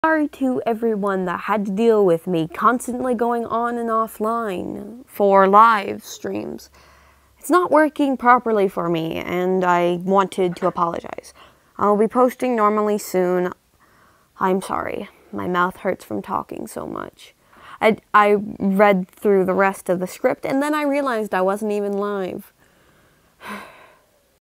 Sorry to everyone that had to deal with me constantly going on and offline for live streams. It's not working properly for me, and I wanted to apologize. I'll be posting normally soon. I'm sorry. My mouth hurts from talking so much. I read through the rest of the script, and then I realized I wasn't even live.